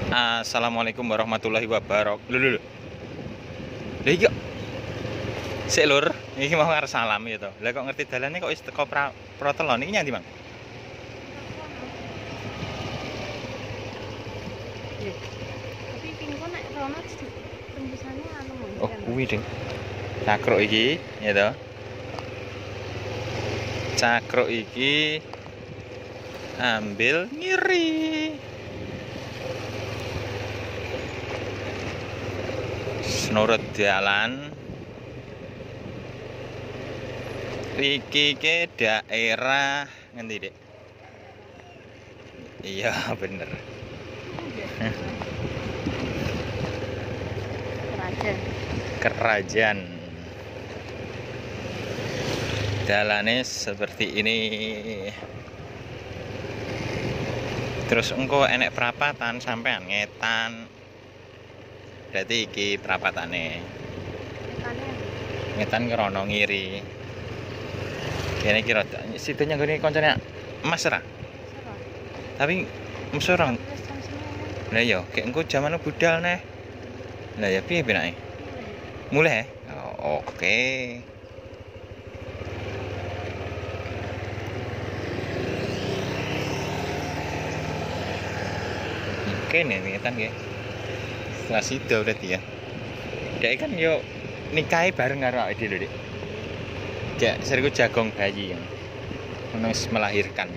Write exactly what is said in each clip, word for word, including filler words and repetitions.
Assalamualaikum warahmatullahi wabarakatuh. Lho lho lho. Lha iki sik lur, iki mau arep salam ya to. Lah kok ngerti dalane kok wis teko pra, Protelon iki nyandi, Mang? Tapi pingko nek rono tembusane anu Oh, kuwi ding. Cakruk iki ya to. Cakruk iki ambil ngiri. Nurut jalan iki ke daerah ngendi, Dik? Iya, bener. Kerajaan. Kerajaan. Dalane seperti ini. Terus engko enek perapatan sampean ngetan. Berarti iki perapatane. Ngetan kerono ngiri. Kene kira situnya gini koncone Mas ra. Tapi Mas ora. Lah iya, kayak engko jaman budal neh. Lah ya piye penake? Mulai. Oh, oke. Oke nih, ngetan nggih. Setelah situ berarti ya. Dia kan yo nikahi bareng karo awake dhewe, Dik. Jak seriku jagong bayi yang menus melahirkan.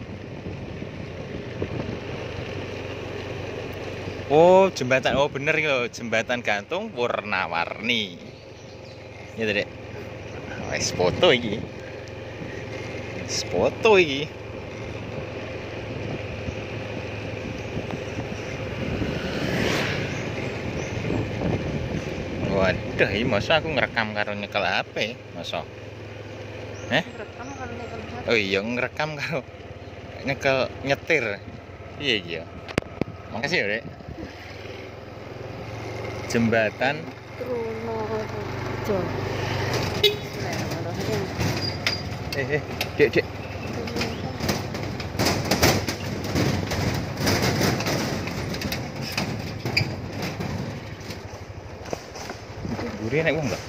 Oh, jembatan. Oh, bener iki lho, jembatan gantung warna-warni. Ya, Dek. Wis foto iki. Wis foto iki. Waduh, ini masa aku ngerekam karo nyekel H P, masa? Eh? Oh iya, ngerekam karo nyekel nyetir. Iya iya. Makasih ya, Dek. Jembatan Trunorejo. Eh, eh, Dek, Dek. Buri naik wong enggak?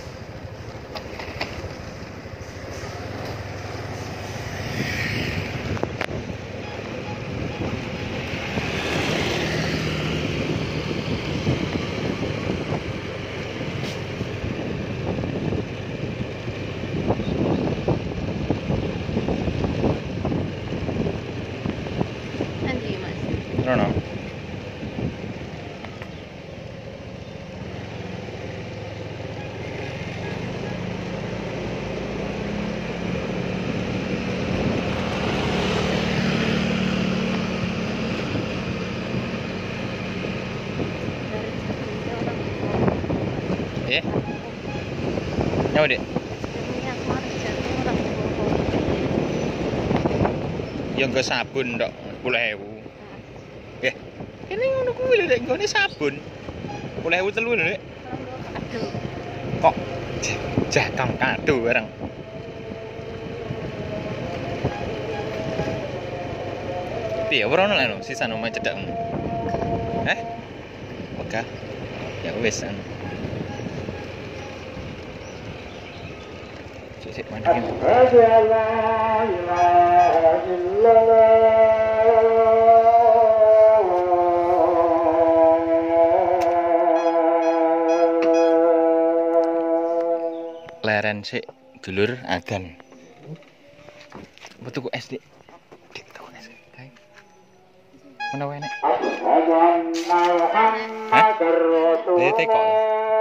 Nanti Mas. Rono. Eh? Nyawa, Dek? Ya nggo sabun tok sepuluh ribu. Eh, kene ngono kuwi lho, Dek, nggone sabun. sepuluh ribu telu lho, Dek. Kok jatang kado bareng. Piye ora ono lho sisa nomor cedhak. Eh? Oke. Ya wis anu. Sik mandek. Asyhadu an la ilaha illallah. Leren sik dulur adan. Metu ku es, Dik. Dik tau es kae. Mana wae nek? Asyhadu anna Muhammadar Dia tekok. Rasulullah.